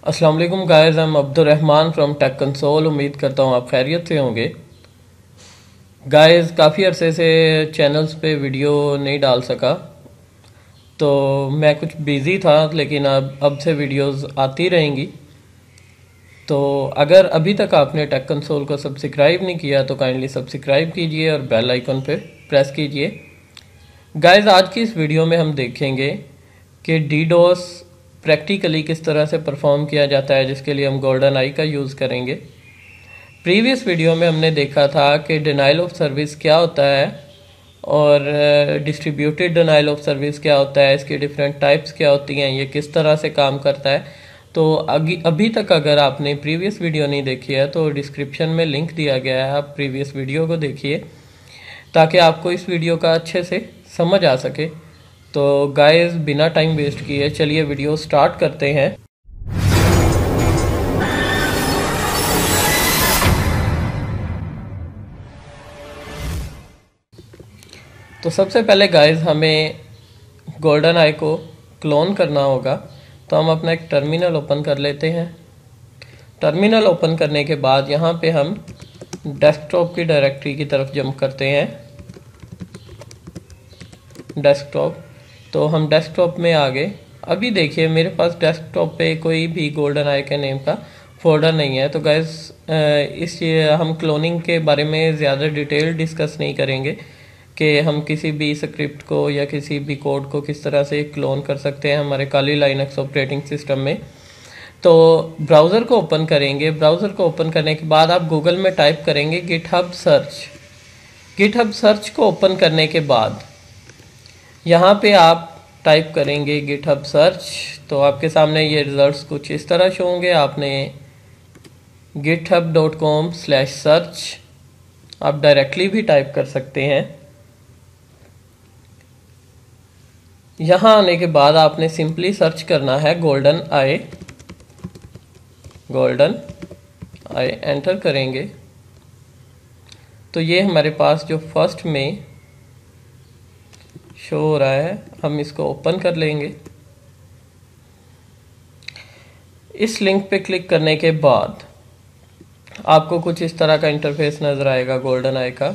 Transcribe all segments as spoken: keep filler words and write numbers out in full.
अस्सलाम वालेकुम guys, I am Abdurrahman from tech console. उम्मीद करता हूँ आप खैरियत से होंगे। गाइस काफ़ी अरसे से चैनल्स पे वीडियो नहीं डाल सका, तो मैं कुछ बिज़ी था, लेकिन अब अब से वीडियोस आती रहेंगी। तो अगर अभी तक आपने टेक कंसोल को सब्सक्राइब नहीं किया तो काइंडली सब्सक्राइब कीजिए और बेल आइकन पे प्रेस कीजिए। गाइस आज की इस वीडियो में हम देखेंगे कि डीडोस प्रैक्टिकली किस तरह से परफॉर्म किया जाता है, जिसके लिए हम गोल्डन आई का यूज़ करेंगे। प्रीवियस वीडियो में हमने देखा था कि डिनाइल ऑफ सर्विस क्या होता है और डिस्ट्रीब्यूटेड डिनाइल ऑफ सर्विस क्या होता है, इसकी डिफरेंट टाइप्स क्या होती हैं, ये किस तरह से काम करता है। तो अभी अभी तक अगर आपने प्रीवियस वीडियो नहीं देखी है तो डिस्क्रिप्शन में लिंक दिया गया है, आप प्रीवियस वीडियो को देखिए ताकि आपको इस वीडियो का अच्छे से समझ आ सके। तो गाइस बिना टाइम वेस्ट किए चलिए वीडियो स्टार्ट करते हैं। तो सबसे पहले गाइस हमें गोल्डन आई को क्लोन करना होगा, तो हम अपना एक टर्मिनल ओपन कर लेते हैं। टर्मिनल ओपन करने के बाद यहाँ पे हम डेस्कटॉप की डायरेक्टरी की तरफ जंप करते हैं। डेस्कटॉप, तो हम डेस्कटॉप में आ गए। अभी देखिए मेरे पास डेस्कटॉप पे कोई भी गोल्डन आई के नेम का फोल्डर नहीं है। तो गाइस इस हम क्लोनिंग के बारे में ज़्यादा डिटेल डिस्कस नहीं करेंगे कि हम किसी भी स्क्रिप्ट को या किसी भी कोड को किस तरह से क्लोन कर सकते हैं हमारे काली लाइनक्स ऑपरेटिंग सिस्टम में। तो ब्राउज़र को ओपन करेंगे। ब्राउज़र को ओपन करने के बाद आप गूगल में टाइप करेंगे गिटहब सर्च। गिटहब सर्च को ओपन करने के बाद यहाँ पे आप टाइप करेंगे गिटहब सर्च, तो आपके सामने ये रिजल्ट्स कुछ इस तरह शो होंगे। आपने GitHub dot com slash search आप डायरेक्टली भी टाइप कर सकते हैं। यहाँ आने के बाद आपने सिंपली सर्च करना है golden eye. Golden eye enter करेंगे तो ये हमारे पास जो फर्स्ट में शो हो रहा है, हम इसको ओपन कर लेंगे। इस लिंक पे क्लिक करने के बाद आपको कुछ इस तरह का इंटरफेस नजर आएगा गोल्डन आई का।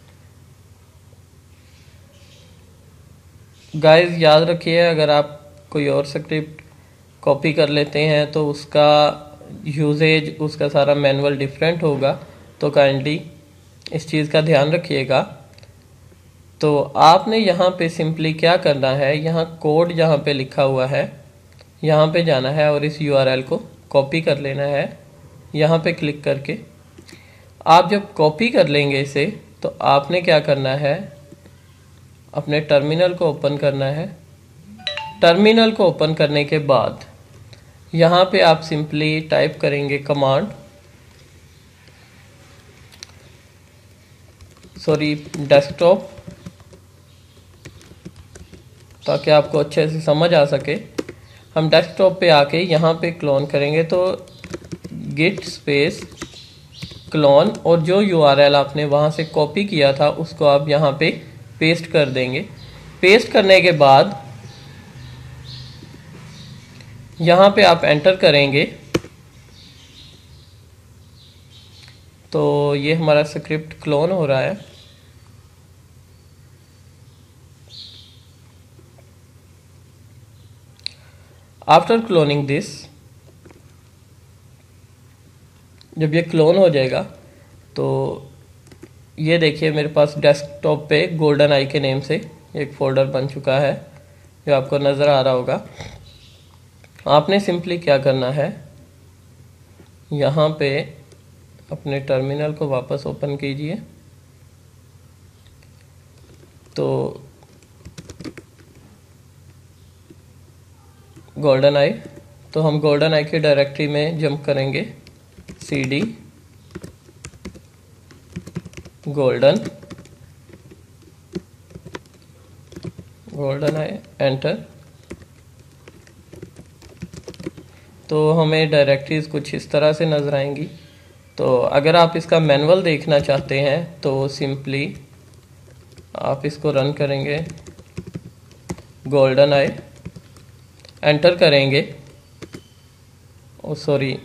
गाइस याद रखिए, अगर आप कोई और स्क्रिप्ट कॉपी कर लेते हैं तो उसका यूजेज, उसका सारा मैनुअल डिफरेंट होगा, तो काइंडली इस चीज़ का ध्यान रखिएगा। तो आपने यहाँ पे सिंपली क्या करना है, यहाँ कोड जहाँ पे लिखा हुआ है यहाँ पे जाना है और इस यूआरएल को कॉपी कर लेना है। यहाँ पे क्लिक करके आप जब कॉपी कर लेंगे इसे, तो आपने क्या करना है, अपने टर्मिनल को ओपन करना है। टर्मिनल को ओपन करने के बाद यहाँ पे आप सिंपली टाइप करेंगे कमांड, सॉरी डेस्कटॉप, ताकि आपको अच्छे से समझ आ सके। हम डेस्कटॉप पे आके यहाँ पे क्लोन करेंगे, तो गिट स्पेस क्लोन और जो यूआरएल आपने वहाँ से कॉपी किया था उसको आप यहाँ पे पेस्ट कर देंगे। पेस्ट करने के बाद यहाँ पे आप एंटर करेंगे तो ये हमारा स्क्रिप्ट क्लोन हो रहा है। आफ्टर क्लोनिंग दिस, जब ये क्लोन हो जाएगा तो ये देखिए मेरे पास डेस्कटॉप पे गोल्डन आई के नेम से एक फोल्डर बन चुका है जो आपको नज़र आ रहा होगा। आपने सिंपली क्या करना है, यहाँ पे अपने टर्मिनल को वापस ओपन कीजिए। तो गोल्डन आई, तो हम गोल्डन आई की डायरेक्टरी में जंप करेंगे, C D golden golden eye enter. तो हमें डायरेक्टरीज कुछ इस तरह से नज़र आएंगी। तो अगर आप इसका मैनुअल देखना चाहते हैं तो सिंपली आप इसको रन करेंगे, गोल्डन आई एंटर करेंगे O sorry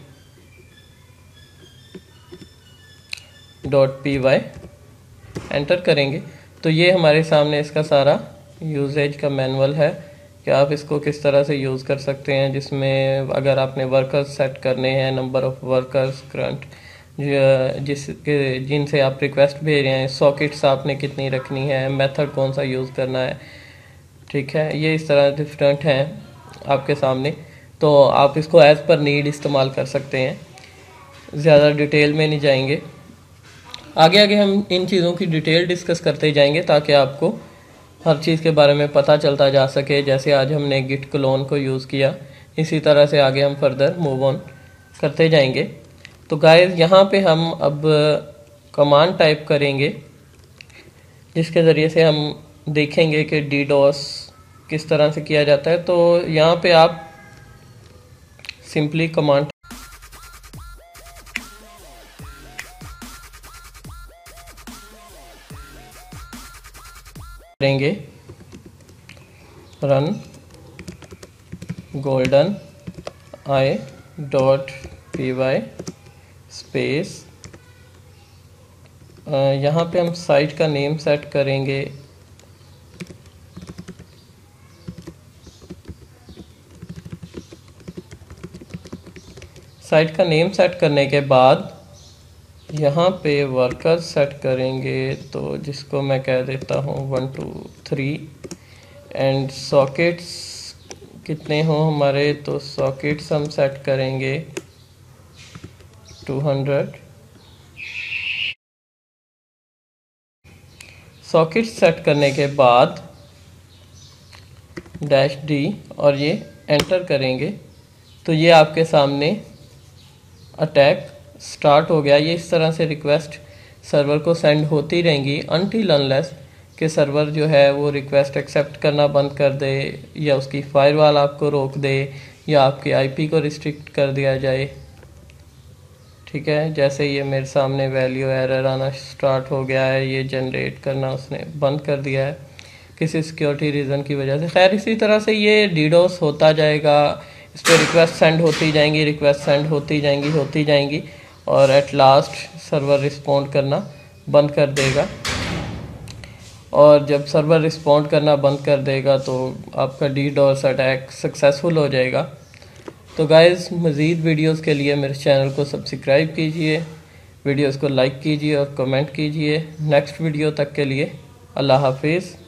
dot P Y enter करेंगे तो ये हमारे सामने इसका सारा यूजेज का मैनुअल है कि आप इसको किस तरह से यूज़ कर सकते हैं, जिसमें अगर आपने वर्कर्स सेट करने हैं, नंबर ऑफ़ वर्कर्स करंट जिसके जिनसे आप रिक्वेस्ट भेज रहे हैं, सॉकेट्स आपने कितनी रखनी है, मेथड कौन सा यूज़ करना है, ठीक है। ये इस तरह डिफरेंट हैं आपके सामने, तो आप इसको एज़ पर नीड इस्तेमाल कर सकते हैं। ज़्यादा डिटेल में नहीं जाएंगे, आगे आगे हम इन चीज़ों की डिटेल डिस्कस करते जाएंगे ताकि आपको हर चीज़ के बारे में पता चलता जा सके। जैसे आज हमने गिट क्लोन को यूज़ किया, इसी तरह से आगे हम फर्दर मूव ऑन करते जाएंगे। तो गाइस यहाँ पे हम अब कमांड टाइप करेंगे जिसके ज़रिए से हम देखेंगे कि डी डॉस किस तरह से किया जाता है। तो यहाँ पे आप सिंपली कमांड करेंगे run golden eye dot P Y space, यहाँ पे हम साइट का नेम सेट करेंगे साइट का नेम सेट करने के बाद यहाँ पे वर्कर सेट करेंगे, तो जिसको मैं कह देता हूँ one two three and sockets कितने हों हमारे, तो सॉकेट्स हम सेट करेंगे टू हंड्रेड। सॉकेट्स सेट करने के बाद डैश डी और ये एंटर करेंगे तो ये आपके सामने अटैक स्टार्ट हो गया। ये इस तरह से रिक्वेस्ट सर्वर को सेंड होती रहेंगी अनटिल अनलेस कि सर्वर जो है वो रिक्वेस्ट एक्सेप्ट करना बंद कर दे, या उसकी फायरवॉल आपको रोक दे, या आपके आईपी को रिस्ट्रिक्ट कर दिया जाए, ठीक है। जैसे ये मेरे सामने वैल्यू एरर आना स्टार्ट हो गया है, ये जनरेट करना उसने बंद कर दिया है किसी सिक्योरिटी रीज़न की वजह से। खैर इसी तरह से ये डीडोस होता जाएगा, इस पर रिक्वेस्ट सेंड होती जाएंगी, रिक्वेस्ट सेंड होती जाएंगी होती जाएंगी और एट लास्ट सर्वर रिस्पॉन्ड करना बंद कर देगा। और जब सर्वर रिस्पॉन्ड करना बंद कर देगा तो आपका डीडोस अटैक सक्सेसफुल हो जाएगा। तो गाइज़ मज़ीद वीडियोस के लिए मेरे चैनल को सब्सक्राइब कीजिए, वीडियोस को लाइक कीजिए और कमेंट कीजिए। नेक्स्ट वीडियो तक के लिए अल्लाह हाफिज़।